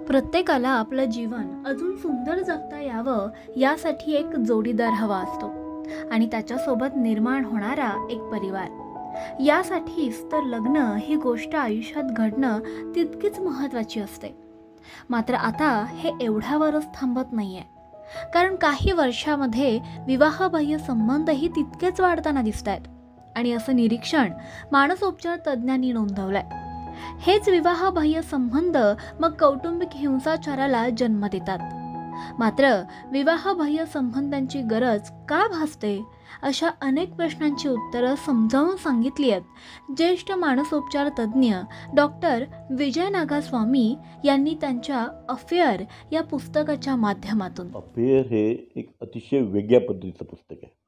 प्रत्येकाला आपलं जीवन अजून सुंदर जगता यावं यासाठी एक जोडीदार हवा असतो आणि त्याच्यासोबत निर्माण होणारा एक परिवार। यासाठीच तर लग्न ही गोष्ट आयुष्यात घडणं तितकीच महत्त्वाची असते। मात्र आता हे एवढ्यावरच थांबत नाहीये, कारण काही वर्षामध्ये विवाहबाह्य संबंधही तितकेच वाढताना दिसतायत आणि असं निरीक्षण मानसोपचार तज्ज्ञांनी नोंदवलंय। हेच विवाहबाह्य संबंध मग कौटुंबिक हिंसाचाराला जन्म देतात। मात्र विवाहबाह्य संबंधांची गरज का भासते, अशा अनेक प्रश्नांची उत्तरं समजावून सांगितली आहेत ज्येष्ठ मानसोपचार तज्ज्ञ डॉक्टर विजय नागास्वामी यांनी त्यांच्या अफेअर या पुस्तकाच्या माध्यमातून। अफेअर हे एक अतिशय वेगळ्या पद्धतीचं पुस्तक आहे।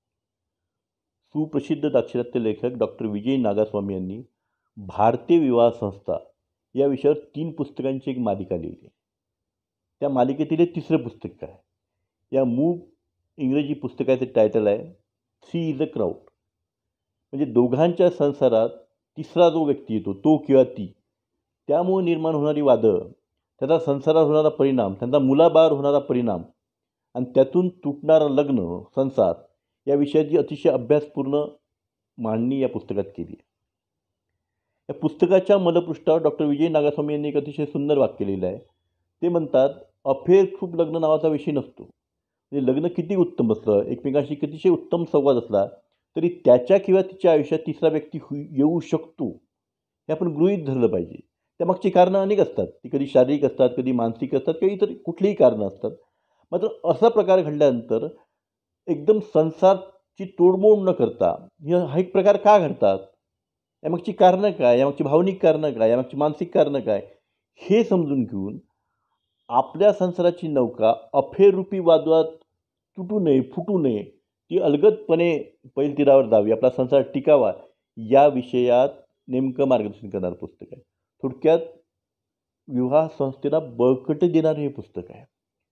सुप्रसिद्ध दाक्षिणात्य लेखक डॉक्टर विजय नागास्वामी यांनी भारतीय विवाह संस्था या विषयावर 3 पुस्तकांची एक मालिका लिहिली। त्या मालिकेतील हे 3रं पुस्तक आहे। या मूळ इंग्रजी पुस्तकाचे टायटल आहे थ्री इज अ क्राउड, म्हणजे दोघांच्या संसारात तिसरा जो व्यक्ती येतो तो किंवा ती, त्यामुळे निर्माण होणारी वादं, त्याचा संसारावर होणारा परिणाम, त्यांचा मुलाबाळावर होणारा परिणाम आणि त्यातून तुटणारं लग्न संसार या विषयाची अतिशय अभ्यासपूर्ण मांडणी या पुस्तकात केली आहे। या पुस्तकाच्या मलपृष्ठावर डॉक्टर विजय नागास्वामी यांनी एक अतिशय सुंदर वाक्य लिहिलं आहे। ते म्हणतात, अफेअर खूप लग्न नावाचा विषय नसतो। म्हणजे लग्न किती उत्तम असलं, एकमेकांशी कितीशे उत्तम संवाद असला तरी त्याच्या किंवा तिच्या आयुष्यात तिसरा व्यक्ती येऊ शकतो हे आपण गृहीत धरलं पाहिजे। त्यामागची कारणं अनेक असतात, ती कधी शारीरिक असतात, कधी मानसिक असतात, किंवा इतर कुठलीही कारणं असतात। मात्र असा प्रकार घडल्यानंतर एकदम संसारची तोडमोड न करता हा एक प्रकार का घडतात, यामागची कारणं काय, यामागची भावनिक कारणं काय, यामागची मानसिक कारणं काय, हे समजून घेऊन आपल्या संसाराची नौका अफेअररूपी वादवाद तुटू नये, फुटू नये, ती अलगदपणे पैलतीरावर जावी, आपला संसार टिकावा, या विषयात नेमकं मार्गदर्शन करणारं पुस्तक आहे। थोडक्यात विवाह संस्थेला बळकटी देणारं हे पुस्तक आहे।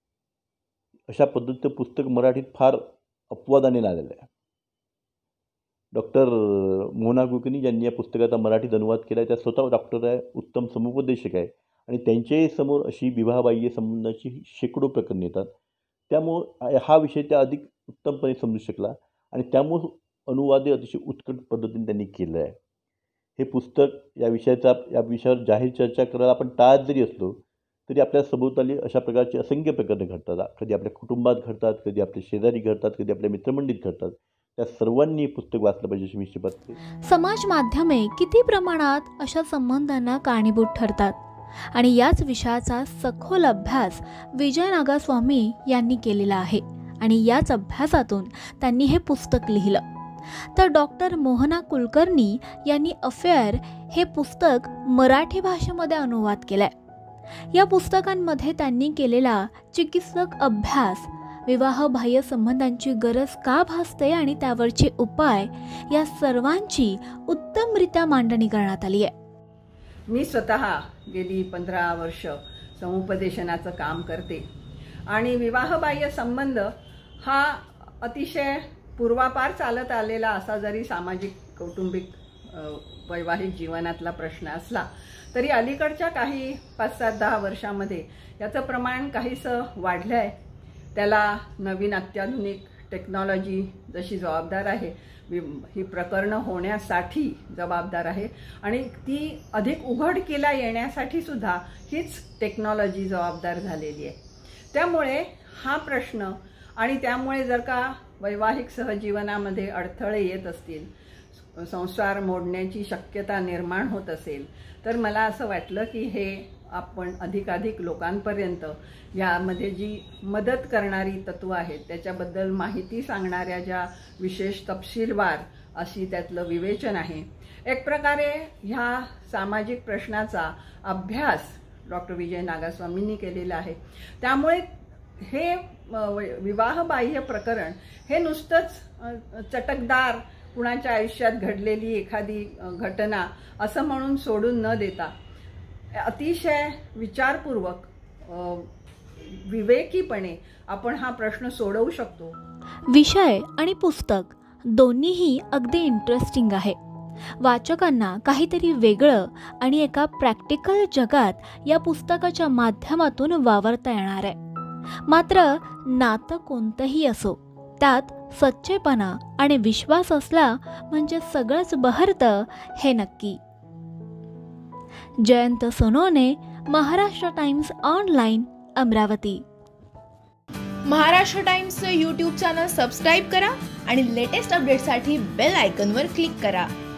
अशा पद्धतीचं पुस्तक मराठीत फार अपवादाने आलेलं आहे। डॉक्टर मोहना कुलकर्णी ज्यांनी या पुस्तकाचा मराठीत अनुवाद केला आहे, त्या स्वतः डॉक्टर आहे, उत्तम समुपदेशक आहे आणि त्यांच्याही समोर अशी विवाहबाह्य संबंधाची शेकडो प्रकरणे येतात। त्यामुळं हा विषय त्या अधिक उत्तमपणे समजू शकला आणि त्यामुळं अनुवादही अतिशय उत्कट पद्धतीने त्यांनी केलं आहे। हे पुस्तक या विषयावर जाहीर चर्चा करायला आपण टाळत जरी असलो तरी आपल्या सभोवताली अशा प्रकारचे असंख्य प्रकरणे घडतात। कधी आपल्या कुटुंबात घडतात, कधी आपल्या शेजारी घडतात, कधी आपल्या मित्रमंडळीत घडतात। त्या सर्वांनी हे पुस्तक वाचलं पाहिजे अशी मी शिफारस करतो। समाज माध्यमे किती प्रमाणात अशा संबंधांना कारणीभूत ठरतात आणि याच विषयाचा सखोल अभ्यास विजय नागास्वामी यांनी केलेला आहे आणि याच अभ्यासातून त्यांनी हे पुस्तक लिहिलं। तर डॉक्टर मोहना कुलकर्णी यांनी अफेअर हे पुस्तक मराठी भाषेमध्ये अनुवाद केलाय। या पुस्तकांमध्ये त्यांनी केलेला चिकित्सक अभ्यास, विवाहबाह्य संबंधांची गरज का भासते आणि त्यावरचे उपाय, या सर्वांची उत्तमरित्या मांडणी करण्यात आली आहे। मी स्वतः गेली 15 वर्ष समुपदेशनाचं काम करते आणि विवाहबाह्य संबंध हा अतिशय पूर्वापार चालत आलेला असा जरी सामाजिक कौटुंबिक वैवाहिक जीवनातला प्रश्न असला तरी अलीकडच्या काही 5-7-10 वर्षामध्ये याचं प्रमाण काहीसं वाढलं आहे। त्याला नवीन अत्याधुनिक टेक्नॉलॉजी जशी जबाबदार आहे, ही प्रकरणं होण्यासाठी जबाबदार आहे आणि ती अधिक उघडकीला येण्यासाठी सुद्धा हीच टेक्नॉलॉजी जबाबदार झालेली आहे। त्यामुळे हा प्रश्न आणि त्यामुळे जर का वैवाहिक सहजीवनामध्ये अडथळे येत असतील, संसार मोडण्याची शक्यता निर्माण होत असेल, तर मला असं वाटलं की हे आपण अधिकाधिक लोकांपर्यंत यामध्ये जी मदत करणारी तत्त्व आहेत त्याच्याबद्दल माहिती सांगणाऱ्या ज्या विशेष तपशीलवार अशी त्यातलं विवेचन आहे, एक प्रकारे ह्या सामाजिक प्रश्नाचा अभ्यास डॉक्टर विजय नागास्वामींनी केलेला आहे। त्यामुळे हे विवाहबाह्य प्रकरण हे नुसतंच चटकदार कुणाच्या आयुष्यात घडलेली एखादी घटना असं म्हणून सोडून न देता अतिशय विचारपूर्वक विवेकीपणे आपण हा प्रश्न सोडवू शकतो। विषय आणि पुस्तक दोन्हीही अगदी इंटरेस्टिंग आहे। वाचकांना काहीतरी वेगळं आणि एका प्रॅक्टिकल जगात या पुस्तकाच्या माध्यमातून वावरता येणार आहे। मात्र नातं कोणतंही असो, त्यात सच्चेपणा आणि विश्वास असला म्हणजे सगळंच बहरतं हे नक्की। Jayant Sonawane, Maharashtra Times online, Amravati. महाराष्ट्र टाइम्सचं यूट्यूब चॅनल सबस्क्राईब करा आणि लेटेस्ट अपडेटसाठी बेल आयकॉनवर क्लिक करा।